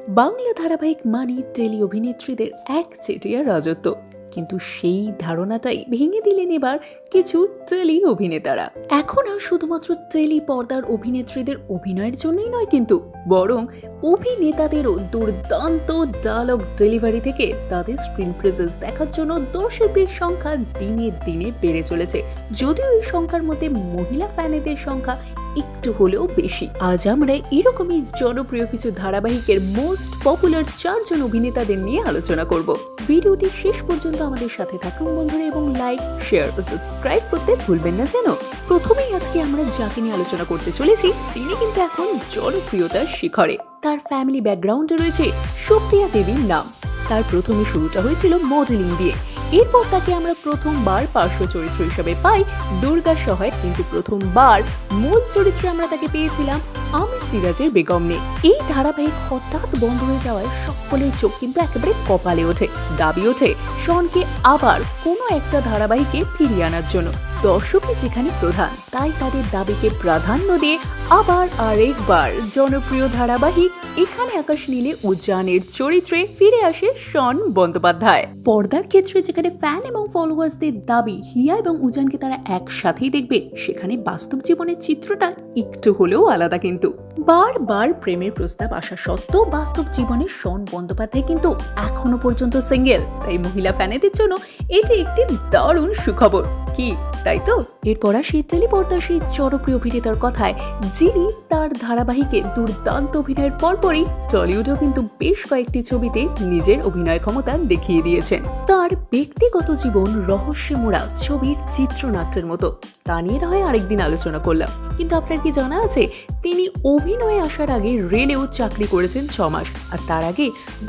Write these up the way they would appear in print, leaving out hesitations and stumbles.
বাংলা ধারাবাহিক মানে টেলি অভিনেত্রীদের একচেটিয়া রাজত্ব, কিন্তু সেই ধারণাটাই ভেঙে দিলেন এবার কিছু টেলি অভিনেতারা। এখন আর শুধুমাত্র টেলি পর্দার অভিনেত্রীদের অভিনয়ের জন্যই নয়, কিন্তু বরং অভিনেতাদেরও দুর্দান্ত ডায়লগ ডেলিভারি থেকে তাদের স্ক্রিন প্রেজেন্স দেখার জন্য দর্শকদের সংখ্যা দিনে দিনে বেড়ে চলেছে। যদিও এই সংখ্যার মধ্যে মহিলা ফ্যানেদের সংখ্যা একটু হলেও বেশি। আজ আমরা এরকমই জনপ্রিয় কিছু ধারাবাহিকের মোস্ট পপুলার 4 জন অভিনেতাদের নিয়ে আলোচনা করব। ভিডিওটি শেষ পর্যন্ত আমাদের সাথে থাকুন বন্ধুরা, এবং লাইক, শেয়ার ও সাবস্ক্রাইব করতে ভুলবেন না যেন। প্রথমেই আজকে আমরা যাকে নিয়ে আলোচনা করতে চলেছি, তিনি কিন্তু এখন জনপ্রিয়তার শিখরে। তার ফ্যামিলি ব্যাকগ্রাউন্ডে রয়েছে সুপ্রিয়া দেবীর নাম। তার প্রথমে শুরুটা হয়েছিল মডেলিং দিয়ে। এরপর তাকে আমরা প্রথমবার পার্শ্ব চরিত্র হিসেবে পাই দুর্গা সহায়, কিন্তু প্রথমবার মূল চরিত্রে আমরা তাকে পেয়েছিলাম আমি সিরাজের বেগম নিয়ে। এই ধারাবাহিক হঠাৎ বন্ধ হয়ে যাওয়ায় সকলের চোখ কিন্তু একেবারে কপালে ওঠে। দাবি ওঠে শনকে আবার কোনো একটা ধারাবাহিকে ফিরিয়ে আনার জন্য। দর্শকই যেখানে প্রধান, তাই তাদের দাবিকে প্রাধান্য দিয়ে আবার আরেকবার জনপ্রিয় ধারাবাহিক এখানে আকাশ নীলে উজানের চরিত্রে ফিরে আসে শন বন্দ্যোপাধ্যায়। পর্দার ক্ষেত্রে যেখানে ফ্যান এবং ফলোয়ার্সদের দাবি হিয়া এবং উজানকে তারা একসাথেই দেখবে, সেখানে বাস্তব জীবনের চিত্রটা একটু হলেও আলাদা। কিন্তু বারবার প্রেমের প্রস্তাব আসা সত্ত্বেও বাস্তব জীবনে শন বন্দ্যোপাধ্যায় কিন্তু এখনো পর্যন্ত সিঙ্গেল। তাই মহিলা ফ্যানেদের জন্য এটি একটি দারুণ সুখবর, কি তাই তো? এরপর আসি টেলিপর্দার সেই জনপ্রিয় অভিনেতার কথায়, যিনি তার ধারাবাহিকে দুর্দান্ত অভিনয়ের পরপরই টলিউডেও কিন্তু বেশ কয়েকটি ছবিতে নিজের অভিনয় ক্ষমতা দেখিয়ে দিয়েছেন। তার ব্যক্তিগত জীবন রহস্যে মোড়া ছবির চিত্রনাট্যের মতো, তা নিয়ে না হয় আরেকদিন আলোচনা করলাম। কিন্তু আপনার কি জানা আছে, তিনি অভিনয়ে আসার আগে রেলেও চাকরি করেছেন 6 মাস, আর তার আগে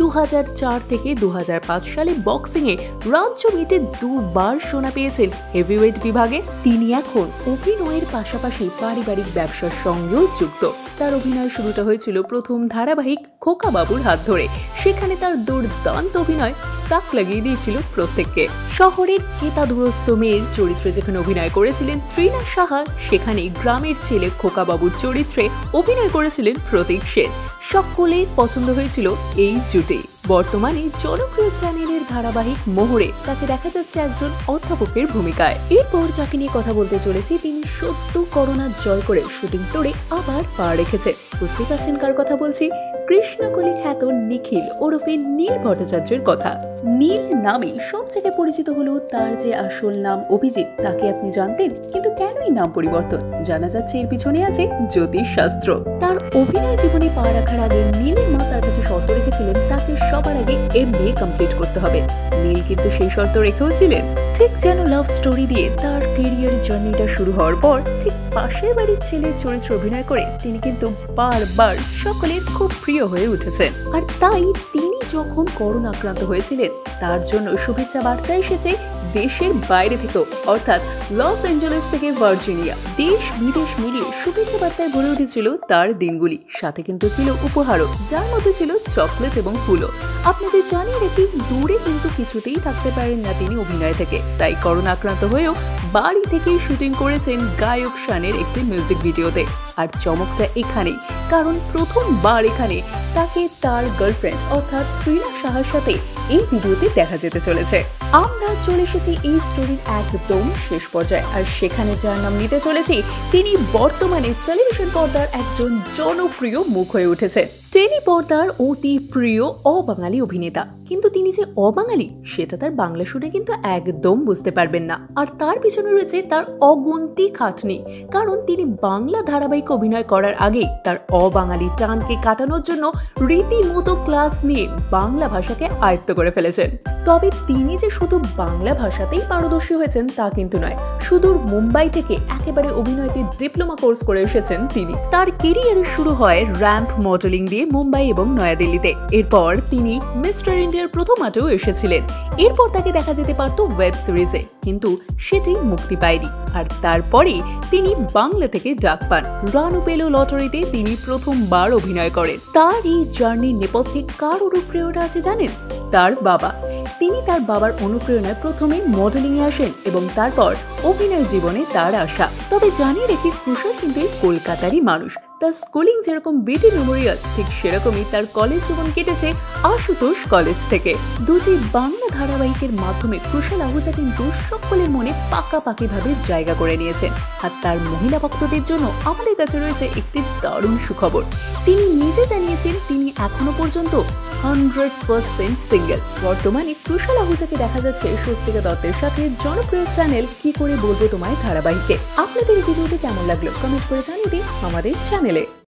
2004 থেকে 2005 সালে বক্সিংয়ে রাজ্য মিটে 2 বার সোনা পেয়েছেন হেভিওয়েট বিভাগে। তিনি এখন অভিনয়ের পাশাপাশি পারিবারিক ব্যবসার সঙ্গেও যুক্ত। তার অভিনয় শুরুটা হয়েছিল প্রথম ধারাবাহিক খোকা বাবুর হাত ধরে। সেখানে তার দুর্দান্ত অভিনয় তাক লাগিয়ে দিয়েছিল প্রত্যেককে। শহরের কেতাদুরস্ত মেয়ের চরিত্রে যেখানে অভিনয় করেছিলেন তৃণা সাহা, সেখানে গ্রামের ছেলে খোকা বাবুর চরিত্রে অভিনয় করেছিলেন প্রতীক সেন। সকলের পছন্দ হয়েছিল এই জুটি। বর্তমানে জনপ্রিয় চ্যানেলের ধারাবাহিক মোহরে তাকে দেখা যাচ্ছে একজন অধ্যাপকের ভূমিকায়। এরপর যাকে নিয়ে কথা বলতে চলেছি, তিনি সত্য করোনা জয় করে শুটিং টোরে আবার পা রেখেছে। বুঝতে পারছেন কার কথা বলছি? কৃষ্ণকলি খ্যাত নিখিল ওরফে নীল ভট্টাচার্যের কথা। নীল নামে সব জায়গায় পরিচিত হলেও তার যে আসল নাম অভিজিৎ, তাকে আপনি জানতেন? কিন্তু কেন এই নাম পরিবর্তন? জানা যাচ্ছে এর পিছনে আছে জ্যোতিষ শাস্ত্র। তার অভিনয় জীবনে পা রাখার আগে নীলের মা তার কাছে শর্ত রেখেছিলেন তাকে সবার আগে MBA কমপ্লিট করতে হবে। নীল কিন্তু সেই শর্ত রেখেও ছিলেন। ঠিক যেন লাভ স্টোরি দিয়ে তার ক্যারিয়ার জার্নিটা শুরু হওয়ার পর ঠিক পাশের বাড়ির ছেলের চরিত্র অভিনয় করে তিনি কিন্তু বারবার সকলের খুব প্রিয় হয়ে উঠেছেন। আর তাই তিনি যখন করোনা আক্রান্ত হয়েছিলেন, তার জন্য শুভেচ্ছা বার্তা এসেছে দেশের বাইরে থেকে, অর্থাৎ লস অ্যাঞ্জেলেস থেকে ভার্জিনিয়া। দেশ বিদেশ মিলিয়ে শুভেচ্ছা বার্তায় ভরে উঠেছিল তার দিনগুলি। সাথে কিন্তু ছিল উপহারও, যার মধ্যে ছিল চকলেট এবং ফুলও। আপনাদের জানিয়ে রাখি, দূরে কিন্তু কিছুতেই থাকতে পারেন না তিনি অভিনয় থেকে। তাই করোনা আক্রান্ত হয়েও বাড়ি থেকেই শুটিং করেছেন গায়ক শানের একটি মিউজিক ভিডিওতে। আর চমকটা এখানেই, কারণ প্রথমবার এখানে তাকে তার গার্লফ্রেন্ড অর্থাৎ তৃণা সাহার সাথে এই ভিডিওতে দেখা যেতে চলেছে। আমরা চলে এসেছি এই স্টোরির একদম শেষ পর্যায়ে, আর সেখানে যার নাম নিতে চলেছি, তিনি বর্তমানে টেলিভিশন পর্দার একজন জনপ্রিয় মুখ হয়ে উঠেছেন। টেলি পর্দার অতি প্রিয় অবাঙালি অভিনেতা, কিন্তু তিনি যে অবাঙালি সেটা তার বাংলা শুনে কিন্তু একদম বুঝতে পারবেন না। আর তার পিছনে রয়েছে তার অগুন্তি খাটনি, কারণ তিনি বাংলা ধারাবাহিক অভিনয় করার আগেই তার অবাঙালি টানকে কাটানোর জন্য রীতিমতো ক্লাস নিয়ে বাংলা ভাষাকে আয়ত্ত করে ফেলেছেন। তবে তিনি যে শুধু বাংলা ভাষাতেই পারদর্শী হয়েছেন তা কিন্তু নয়। সুদূর মুম্বাই থেকে একেবারে অভিনয়তে ডিপ্লোমা কোর্স করে এসেছেন তিনি। তার কেরিয়ারের শুরু হয় র্যাম্প মডেলিং দিয়ে মুম্বাই এবং নয়াদিল্লিতে। এরপর তিনি মিস্টার ইন্ডিয়ার প্রথম আটেও এসেছিলেন। এরপর তাকে দেখা যেতে পারত ওয়েব সিরিজে, কিন্তু সেটি মুক্তি পায়নি। আর তারপরেই তিনি বাংলা থেকে ডাক পান। রানু পেলো লটারিতে তিনি প্রথমবার অভিনয় করেন। তার এই জার্নির নেপথ্যে কার অনুপ্রেরণা আছে জানেন? তার বাবা। তিনি তার বাবার অনুপ্রেরণায় প্রথমে মডেলিং এ আসেন এবং তারপর অভিনয় জীবনে তার আসা। তবে জানিয়ে রেখে কুশল কিন্তু কলকাতারই মানুষ। দ্য স্কুলিং যেরকম বিটি মেমোরিয়াল, ঠিক সেরকমই তার কলেজ জীবন কেটেছে আশুতোষ কলেজ থেকে। দুটি বাংলা ধারাবাহিকের মাধ্যমে কুশল আহুজা কিন্তু সকলের মনে পাকাপাকিভাবে জায়গা করে নিয়েছেন। আর তার মহিলা ভক্তদের জন্য আমাদের কাছে রয়েছে একটি দারুণ সুখবর। তিনি নিজে জানিয়েছেন তিনি এখনো পর্যন্ত 100% সিঙ্গেল। বর্তমানে কুশল আহুজাকে দেখা যাচ্ছে স্বস্তিকা দত্তের সাথে জনপ্রিয় চ্যানেল কি করে বলবো তোমায় ধারাবাহিকে। আপনাদের এই ভিডিওটি কেমন লাগলো কমেন্ট করে জানিয়ে দিন আমাদের চ্যানেলে।